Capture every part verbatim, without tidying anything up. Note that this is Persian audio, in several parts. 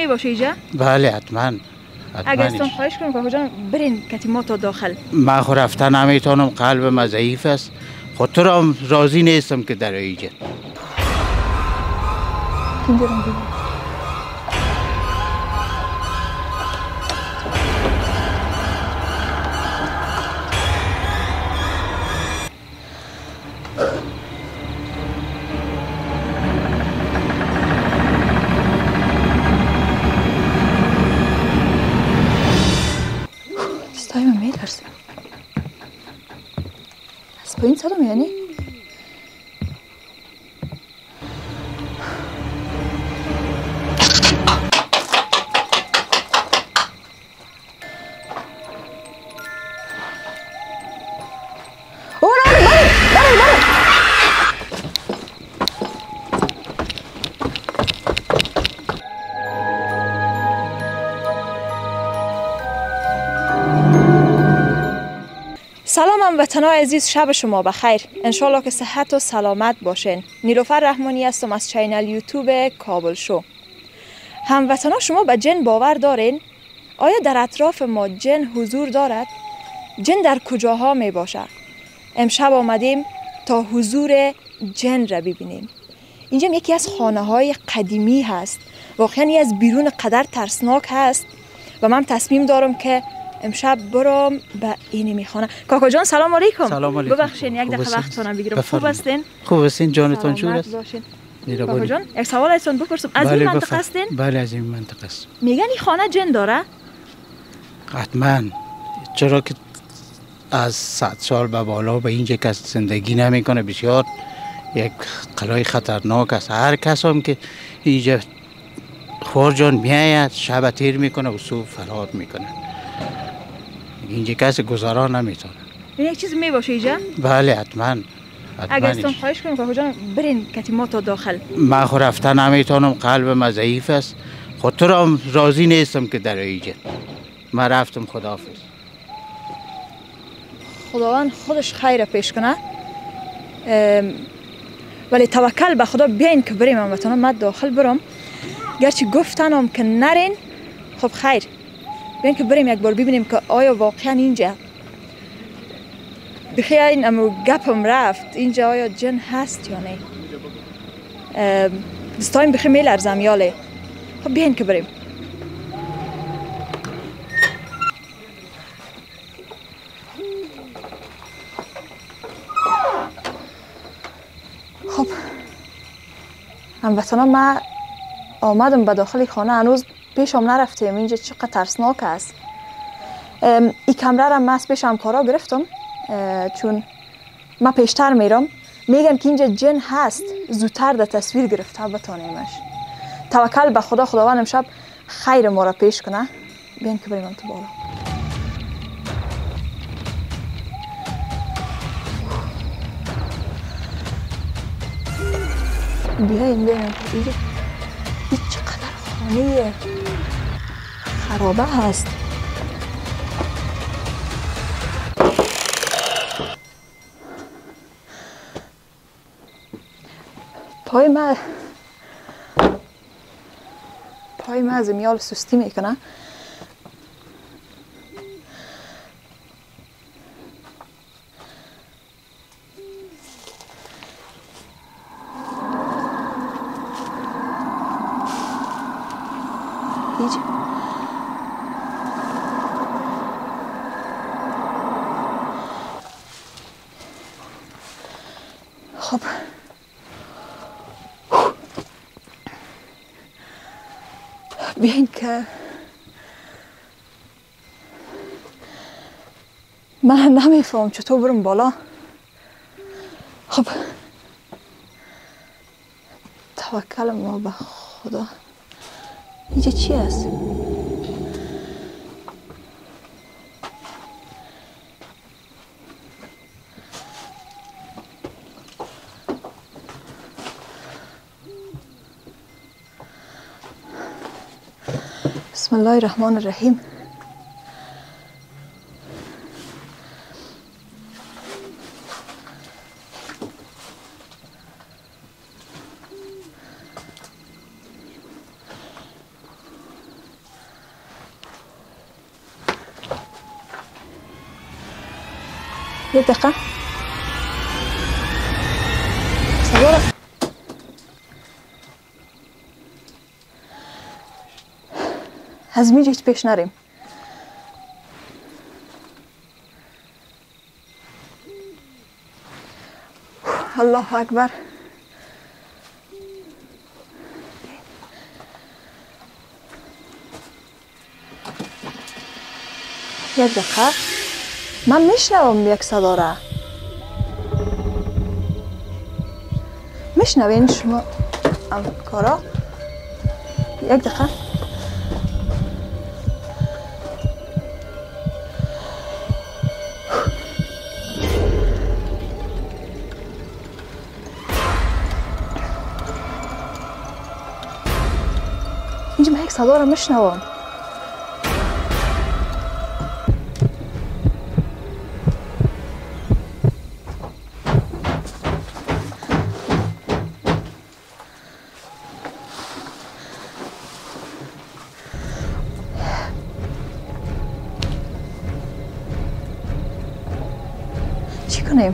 می باشه اینجا؟ بله حتما. اگر استون خواهش کنم کاکا جان برین کتیما تا داخل. من خود رفتن نمیتونم، قلب من ضعیف است. خود تو را راضی نیستم که در اینجا. استای من میترسم. از پایین صدام یعنی؟ سلام هموطنان عزیز، شب شما بخیر. انشالله که صحت و سلامت باشین. نیلوفر رحمانی هستم از چینل یوتیوب کابل شو. هموطنان شما به جن باور دارین؟ آیا در اطراف ما جن حضور دارد؟ جن در کجاها می باشد؟ امشب آمدیم تا حضور جن را ببینیم. اینجا یکی از خانه های قدیمی هست. واقعا از بیرون قدر ترسناک هست و من تصمیم دارم که امشب برام به اینی میخوانه. کاکا جان سلام علیکم. سلام علیکم. ببخشید یک دقیقه وقتتون بگیرم. خوب هستین؟ خوب هستین، جانتون چطور است؟ کاکا جان یک سوال ازتون بپرسم. از بله این منطقه بفر... هستین؟ بله از این منطقه است. میگن این خانه جن داره؟ حتما، چرا که از صد سال به بالا به اینجا کس زندگی نمیکنه. بسیار یک قلعه خطرناک است. هر کس هم که اینجا خورجان میآید شب تیر میکنه و صبح فرار میکنه. اینجا کسی گذارا نمیتونه. این یک چیز می باشه اینجا؟ بله حتما. اگر استون خواهش کنم کاکا جان برین کتیما تا داخل. من خود رفتن نمیتونم، قلب من ضعیف است. خود تو را راضی نیستم که در اینجا. من رفتم، خداحافظ. خداوند خودش خیر پیش کنه. ولی توکل به خدا بیاین که بریم هموطنان. من داخل برم، گرچه گفتنم که نرین. خب خیر بیاین که بریم یک بار ببینیم که آیا واقعا اینجا بخیر این امو گپم رفت اینجا آیا جن هست یا نه. دستایم بخیر میلرزم یاله. خب بیاین که بریم. خب هموطنان من آمدم به داخل خانه. هنوز پیشم نرفتیم. اینجا چقدر ترسناک است. این کمره را من از پیش همکارا گرفتم چون من پیشتر میرم. میگن که اینجا جن هست، زودتر در تصویر گرفته بتانیمش. توکل به خدا، خداوند امشب خیر ما را پیش کنه. بیاین که بریم تو بالا. بیاین بیاین. اینجا این چقدر خانه خرابه هست. پای ما پای ما از میال سستی میکنه. هیچ خب بیاین که من نمیفهم چطور برم بالا. خب توکل ما به خدا. اینجا چی است؟ بسم الله الرحمن الرحیم. یک دقیقه صدا را از میجه هیچ پیش نریم. الله اکبر. یک دقیقه من میشنوم یک صدا را. میشنوین شما همکارا؟ یک دقیقه اینجا من یک صدا را میشنوم. چی کنیم؟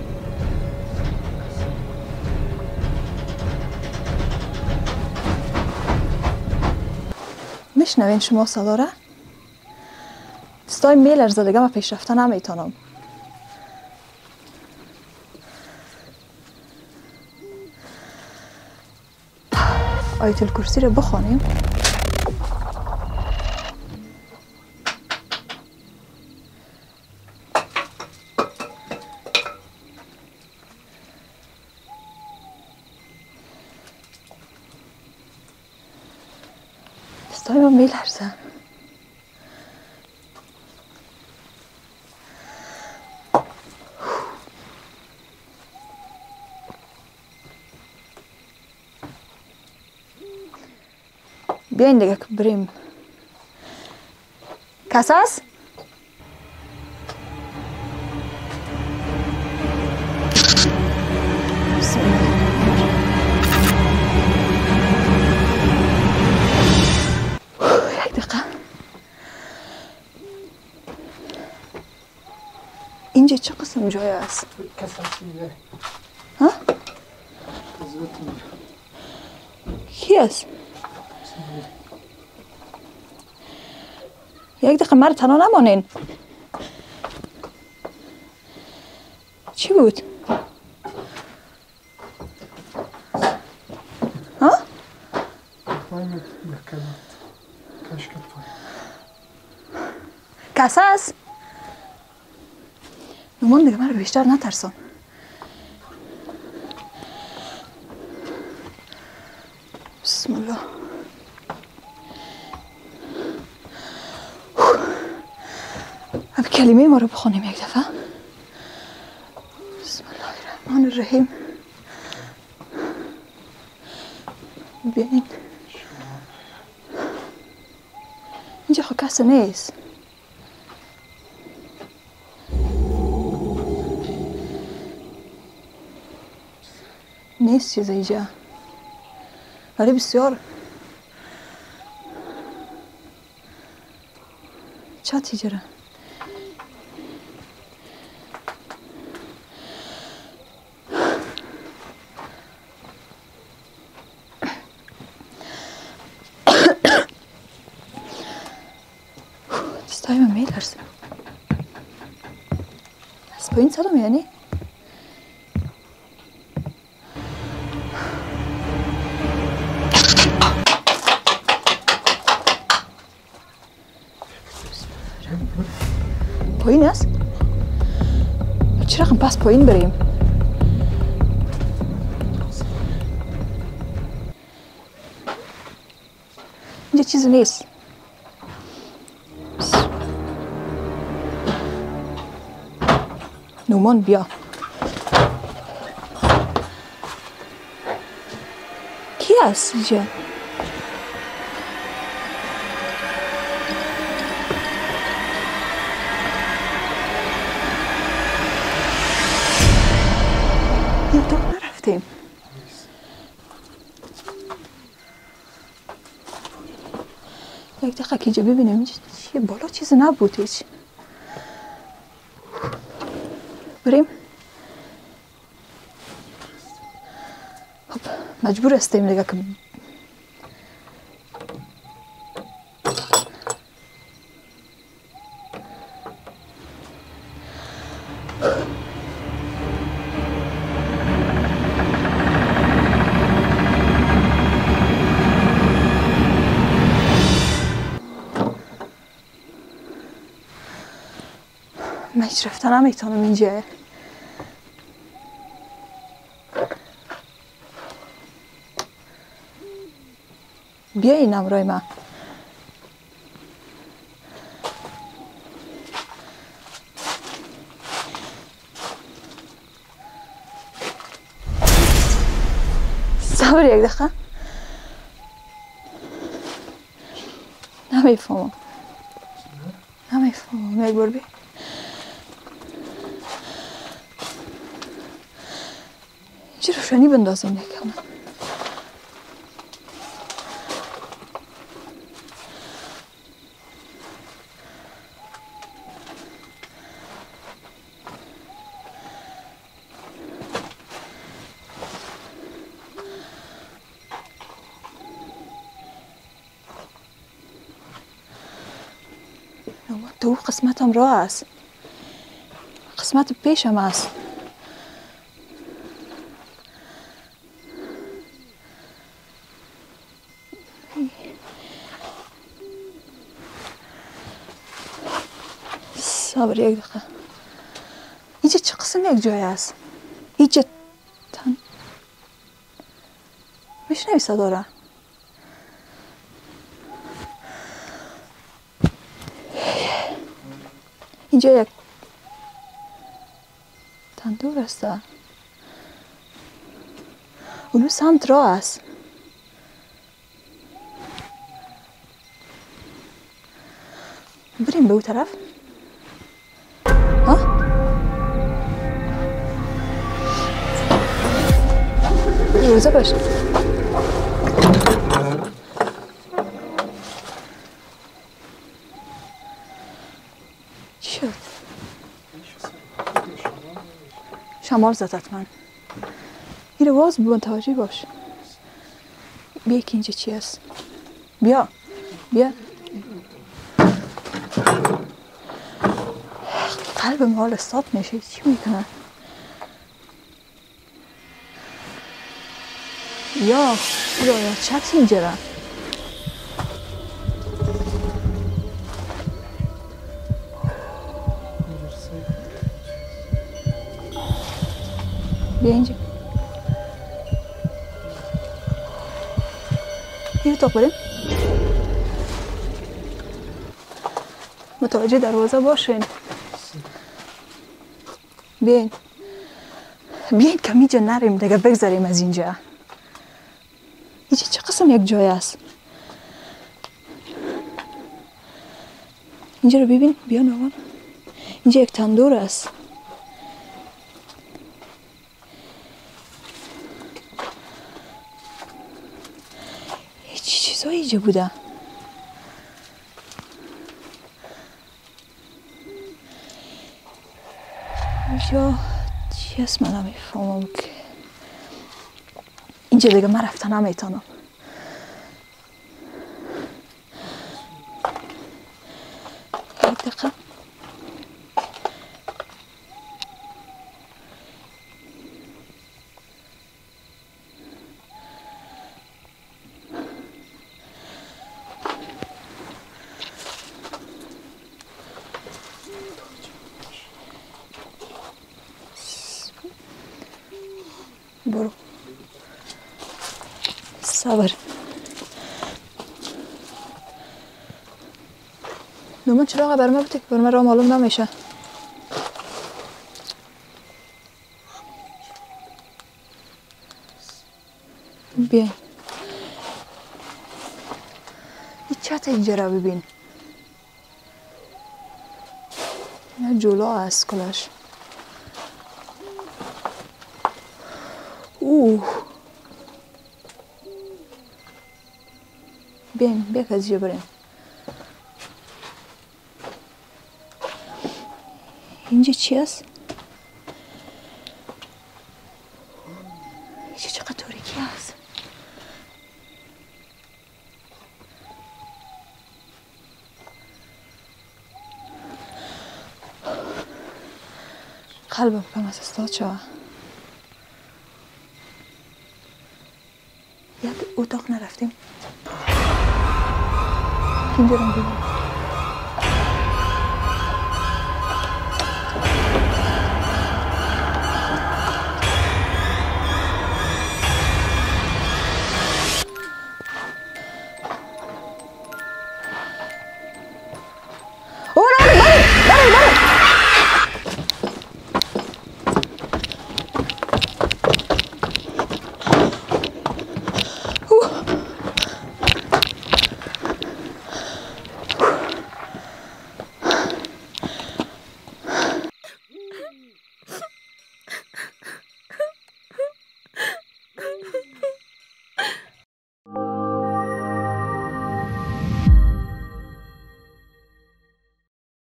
میشنوین شما صدا را؟ دستای میلرزه دیگه، من پیش رفتن نمیتونم. آیت الکرسی رو بخوانیم. دستای من میلرزه. بیاین دیگه که بریم. کس هست؟ بسم الله. یک دقیقه اینجا چه قسم جای است؟ ها؟ کی است؟ یک دقیقه مرا تنها نمانین. چی بود؟ ها؟ کس هست؟ نمان دیگه مرا بیشتر نترسان. بسم الله. اب کلمه ما رو بخونیم یک دفعه. بسم الله الرحمن الرحیم. ببینید اینجا خو کسی نیست. نیست چیز اینجا، ولی بسیار چه تیجره. دستای من میلرزه. از پایین صدا میانی؟ پایین است؟ چرا هم پس پایین بریم؟ اینجا چیزی نیست. نومان بیا. کی است اینجا؟ یا تو نرفتیم. یک دقیقه که اینجا ببینیم چیه بالا. چیزی نبود هیچ. بریم. خب مجبور هستیم دیگه که من هیچ رفتن نمیتونم اینجا. بیا این امرای من. صبر یک دقیقه. نمیفهمم نمیفهمم یک بار بیا. اینجا روشنی بندازیم یکم. تو قسمتم راه است. قسمت پیشم است. صبر یک دقیقه. اینجا چه قسم یک جای است؟ اینجا تن میشنوی صدا را؟ اینجا یک تندور است. اونو سمت راه است. بریم به اون طرف. ها؟ روزه باش. چی شد؟ شمال زد حتما. این رو باز متوجه باش. بیا که اینجا چی هست؟ بیا بیا. قلبم حال استاد میشه. چی میکنن؟ یا یا یا چت اینجا را. بیا اینجا. این اتاق بریم. متوجه دروازه باشین. بیاین بیاین کمی جا نریم دیگه بگذاریم از اینجا. اینجا چه قسم یک جای است؟ اینجا رو ببین. بیا نوان. اینجا یک تندور است. هیچ چیزایی اینجا بوده. اینجا چی هست من نمیفهمم که اینجا دیگه من رفتن نمیتونم. یک دقیقه. برو. صبر. نومن چراغ بر من بده. بر من راه معلوم نمیشه. بیاین. این چت اینجا را ببین. این جلو است کلاش. اوه. بیاین بیا که از اینجا بریم. اینجا چی است؟ قلبم کم از استاد شوه. یک اتاق نرفتیم. اینجا رو ببین.